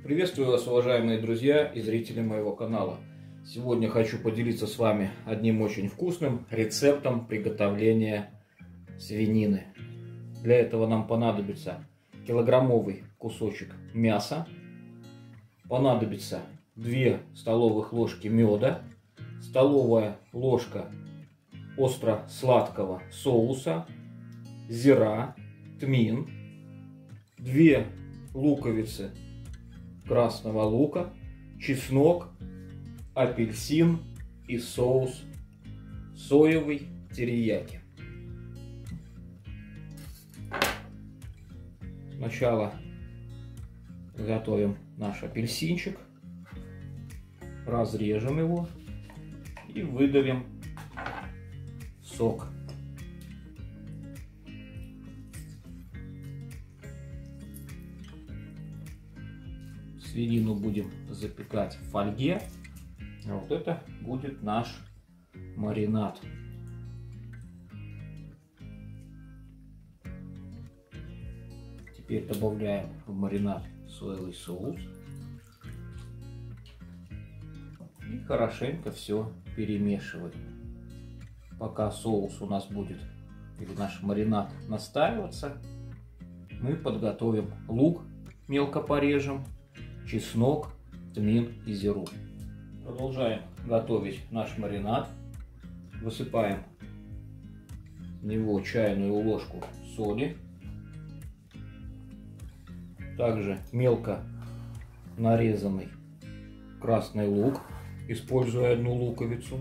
Приветствую вас, уважаемые друзья и зрители моего канала. Сегодня хочу поделиться с вами одним очень вкусным рецептом приготовления свинины. Для этого нам понадобится килограммовый кусочек мяса, понадобится 2 столовых ложки меда, столовая ложка остро-сладкого соуса, зира, тмин, 2 луковицы красного лука, чеснок, апельсин и соус соевый терияки. Сначала готовим наш апельсинчик, разрежем его и выдавим сок. Свинину будем запекать в фольге. А вот это будет наш маринад. Теперь добавляем в маринад соевый соус. И хорошенько все перемешиваем. Пока соус у нас будет, или наш маринад, настаиваться, мы подготовим лук, мелко порежем, чеснок, тмин и зиру. Продолжаем готовить наш маринад. Высыпаем в него чайную ложку соли. Также мелко нарезанный красный лук, используя одну луковицу.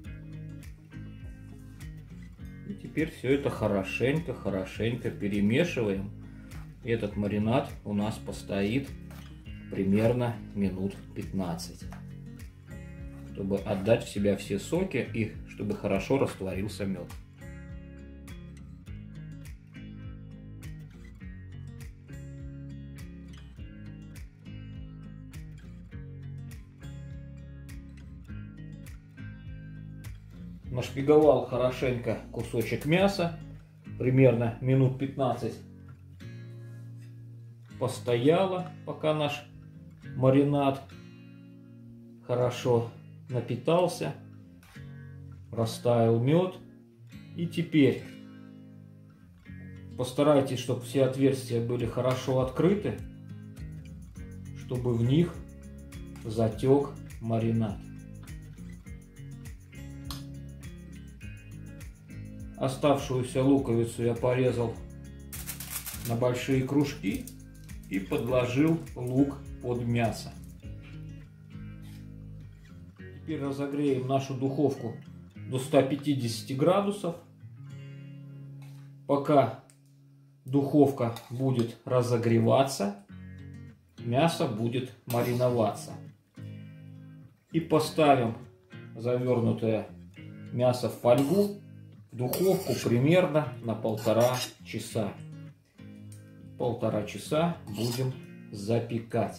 И теперь все это хорошенько перемешиваем. Этот маринад у нас постоит примерно минут 15, чтобы отдать в себя все соки и чтобы хорошо растворился мед. Нашпиговал хорошенько кусочек мяса, примерно минут 15 постояло, пока наш маринад хорошо напитался, растаял мед. И теперь постарайтесь, чтобы все отверстия были хорошо открыты, чтобы в них затек маринад. Оставшуюся луковицу я порезал на большие кружки и подложил лук под мясо. Теперь разогреем нашу духовку до 150 градусов. Пока духовка будет разогреваться, мясо будет мариноваться. И поставим завернутое мясо в фольгу в духовку примерно на 1,5 часа. 1,5 часа будем запекать.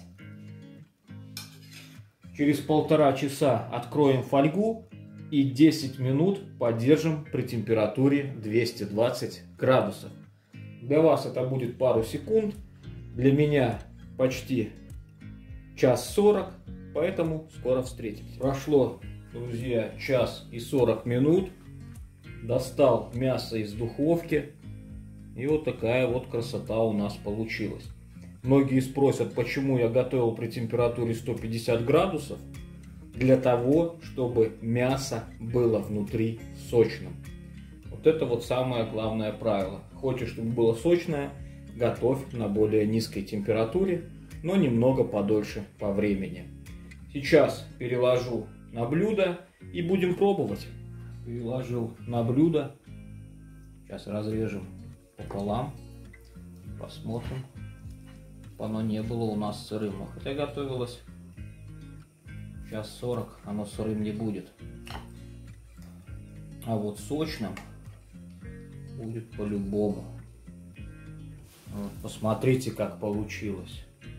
Через 1,5 часа откроем фольгу и 10 минут поддержим при температуре 220 градусов. Для вас это будет пару секунд, для меня почти 1:40, поэтому скоро встретимся. Прошло, друзья, 1:40 минут. Достал мясо из духовки. И вот такая вот красота у нас получилась. Многие спросят, почему я готовил при температуре 150 градусов. Для того, чтобы мясо было внутри сочным. Вот это вот самое главное правило. Хочешь, чтобы было сочное, готовь на более низкой температуре, но немного подольше по времени. Сейчас переложу на блюдо и будем пробовать. Переложил на блюдо. Сейчас разрежем пополам. Посмотрим. Оно не было у нас сырым. Но хотя готовилось 1:40, оно сырым не будет. А вот сочным будет по-любому. Вот, посмотрите, как получилось.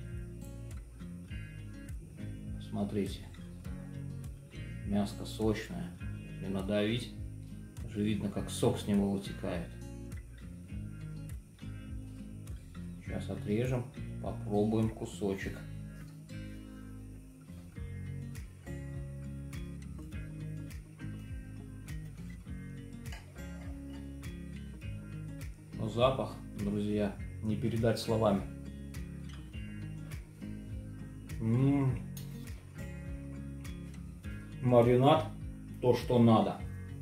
Смотрите. Мяско сочное. И надавить, уже видно, как сок с него вытекает. Сейчас отрежем, попробуем кусочек. Но запах, друзья, не передать словами. Маринад то, что надо.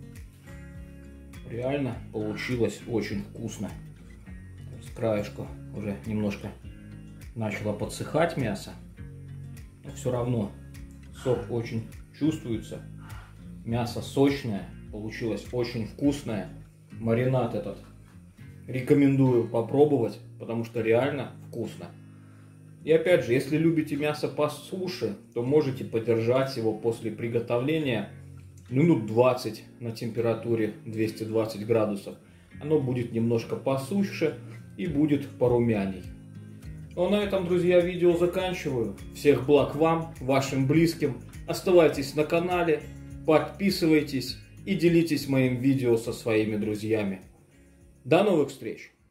Реально получилось очень вкусно. С краешка уже немножко начало подсыхать мясо. Но все равно сок очень чувствуется. Мясо сочное, получилось очень вкусное. Маринад этот рекомендую попробовать, потому что реально вкусно. И опять же, если любите мясо по суше, то можете подержать его после приготовления минут 20 на температуре 220 градусов. Оно будет немножко посуше и будет порумяней. Ну а на этом, друзья, видео заканчиваю. Всех благ вам, вашим близким. Оставайтесь на канале, подписывайтесь и делитесь моим видео со своими друзьями. До новых встреч!